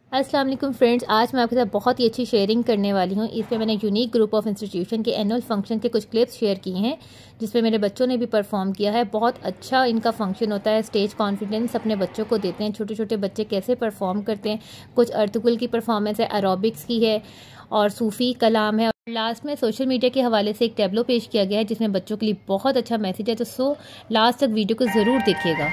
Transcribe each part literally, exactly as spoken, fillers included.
अस्सलाम वालेकुम फ्रेंड्स, आज मैं आपके साथ बहुत ही अच्छी शेयरिंग करने वाली हूँ। इस पे मैंने यूनिक ग्रुप ऑफ इंस्टीट्यूशन के एनुअल फंक्शन के कुछ क्लिप्स शेयर किए हैं, जिसपे मेरे बच्चों ने भी परफॉर्म किया है। बहुत अच्छा इनका फंक्शन होता है, स्टेज कॉन्फिडेंस अपने बच्चों को देते हैं। छोटे छोटे बच्चे कैसे परफॉर्म करते हैं, कुछ अर्तुगुल की परफॉर्मेंस है, एरोबिक्स की है और सूफ़ी कलाम है। और लास्ट में सोशल मीडिया के हवाले से एक टैब्लो पेश किया गया है, जिसमें बच्चों के लिए बहुत अच्छा मैसेज है। तो सो लास्ट तक वीडियो को ज़रूर देखिएगा।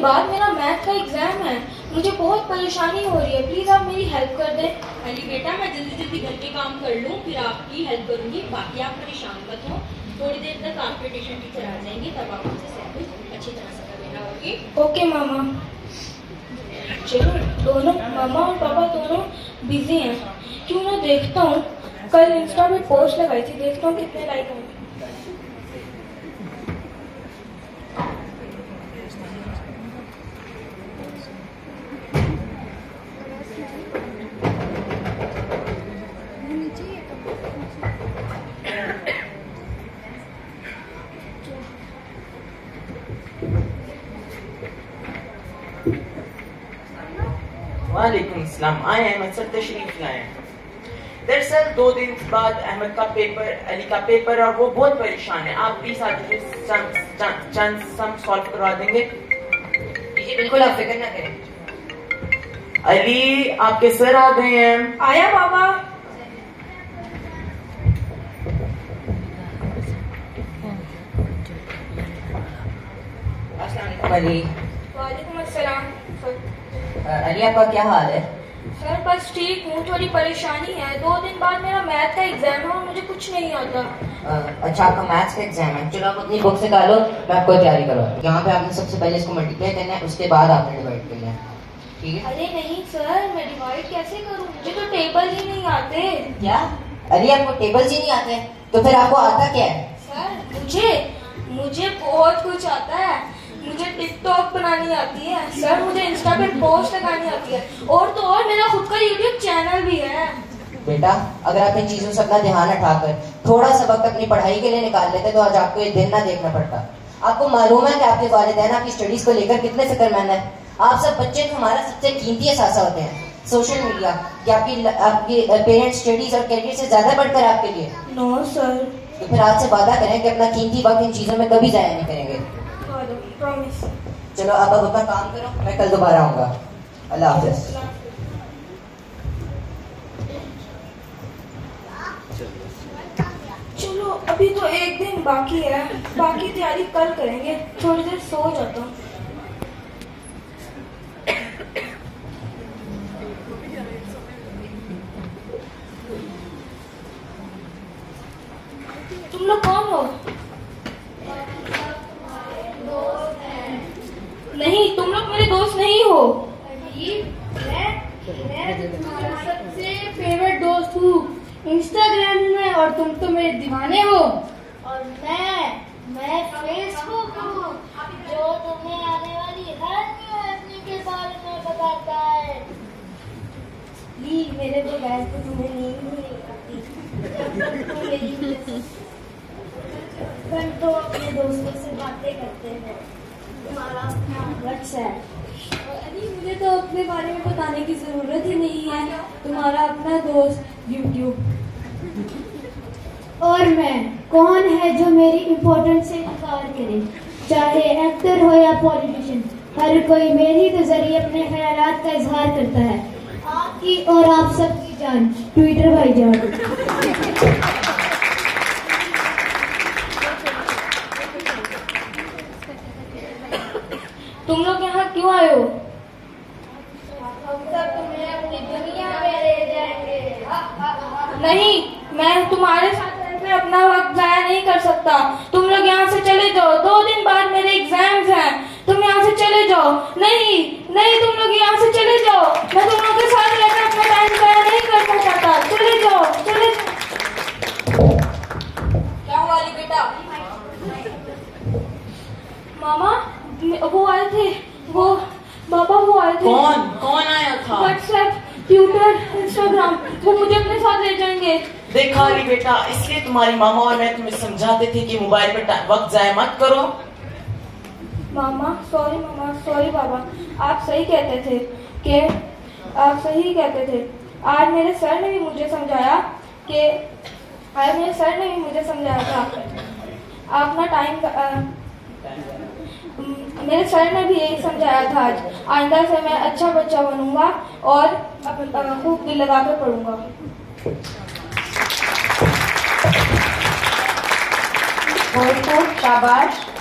बाद मेरा मैथ का एग्जाम है, मुझे बहुत परेशानी हो रही है, प्लीज आप मेरी हेल्प कर दें। अली बेटा, मैं जल्दी जल्दी घर के काम कर लूँ, फिर आपकी हेल्प करूँगी। बाकी आप परेशान मत हो, थोड़ी देर तक आपके ट्यूशन टीचर आ जाएंगे, तब आप मुझसे सब कुछ अच्छी तरह से कर लेना। ओके ओके मामा। चलो, दोनों मामा और पापा दोनों बिजी हैं, क्यों ना देखता हूँ। कल इंस्टा पे पोस्ट लगाई थी, देखता हूँ कितने लाइक होंगे। वालेकुम सलाम। आए अहमद सर तशरीफ लाए। दरअसल दो दिन बाद अहमद का पेपर, अली का पेपर, और वो बहुत परेशान है। आप प्लीज आज चंद सम सॉल्व करवा देंगे? जी बिल्कुल, आप फिक्र ना करें। अली, आपके सर आ गए हैं। आया पापा। अली। वालेकुम अस्सलाम। अली, आपका क्या हाल है? सर बस ठीक हूँ, थोड़ी परेशानी है। दो दिन बाद मेरा मैथ का एग्जाम है और मुझे कुछ नहीं आता। आ, अच्छा, आपका मैथ्स का एग्जाम है। चलो आप अपनी बुक से निकालो, मैं आपको तैयारी करवाऊँ। यहाँ पे आपने सबसे पहले इसको मल्टीप्लाई करना है, उसके बाद आपने डिवाइड करना है, ठीक है? अरे नहीं सर, मैं डिवाइड कैसे करूँ? मुझे तो टेबल ही नहीं आते। क्या अली, आपको टेबल्स ही नहीं आते हैं? तो फिर आपको आता क्या है? सर मुझे मुझे बहुत कुछ आता है। मुझे टिकटॉक बनानी आती है सर, मुझे इंस्टा पे पोस्ट लगानी आती है, और तो और मेरा खुद का यूट्यूब चैनल भी है। बेटा, अगर आप इन चीजों से अपना ध्यान हटाकर थोड़ा सा वक्त अपनी पढ़ाई के लिए निकाल लेते तो आज आपको ये दिन ना देखना पड़ता। आपको मालूम है कि आपके वालिदैन आपकी स्टडीज को लेकर कितने फिक्रमंद है। आप सब बच्चे तो हमारा सबसे कीमती एहसास होते हैं। सोशल मीडिया कि आपकी आपकी पेरेंट्स स्टडीज और करियर से ज्यादा बढ़कर आपके लिए? No sir. तो फिर आज से वादा करें कि अपना कीमती वक्त इन चीजों में कभी जाया नहीं करेंगे। प्रॉमिस। चलो अब आप अपना काम करो, मैं कल दोबारा आऊंगा। अल्लाह हाफिज। चलो, अभी तो एक दिन बाकी है, बाकी तैयारी कल करेंगे। थोड़ी देर सो जाता हूँ। तुम लोग कौन हो? नहीं, तुम लोग मेरे दोस्त नहीं हो। मैं मैं तुम्हारा सबसे फेवरेट दोस्त हूँ इंस्टाग्राम में, और तुम तो मेरे दीवाने हो। और मैं मैं फेसबुक हूँ जो तुम्हें आने वाली हर न्यू के बारे में बताता है। ली, मेरे बगैर तो तुम्हें नींद नहीं आती। पर तो अपने दोस्तों से बातें करते हैं। तुम्हारा अपना व्हाट्सएप। अरे मुझे तो अपने बारे में बताने की जरूरत ही नहीं है। तुम्हारा अपना दोस्त यूट्यूब। और मैं, कौन है जो मेरी इम्पोर्टेंस से इनकार करे? चाहे एक्टर हो या पॉलिटिशियन, हर कोई मेरी के जरिए अपने ख्यालात का इजहार करता है। आपकी और आप सबकी जान ट्विटर भाईजान। तुम लोग यहाँ क्यों आए हो? हम सब तुम्हें अपनी दुनिया में ले जाएंगे। नहीं, मैं तुम्हारे साथ रहकर अपना वक्त जाया नहीं कर सकता। तुम लोग यहाँ से चले जाओ, दो दिन बाद मेरे एग्जाम्स हैं। तुम यहाँ से चले जाओ। नहीं नहीं, तुम लोग यहाँ से चले जाओ। मैं तुम लोग के साथ रहकर अपना टाइम जाया नहीं करना चाहता। चले जाओ, चले जाओ। क्या हुआ अली बेटा? मामा, वो आए थे, वो बाबा वो आए थे। कौन कौन आया था? व्हाट्सएप, ट्विटर, इंस्टाग्राम, वो मुझे अपने साथ ले जाएंगे। देखा अली बेटा, इसलिए तुम्हारी मामा और मैं तुम्हें समझाते थे कि मोबाइल पर वक्त जाया मत करो। मामा सॉरी, मामा सॉरी, बाबा आप सही कहते थे कि आप सही कहते थे। आज मेरे सर ने भी मुझे समझाया कि आज मेरे सर ने भी मुझे समझाया था आप ना टाइम, मेरे सर ने भी यही समझाया था आज। आइंदा से मैं अच्छा बच्चा बनूंगा और खूब दिल लगा कर पढ़ूंगा। शाबाश।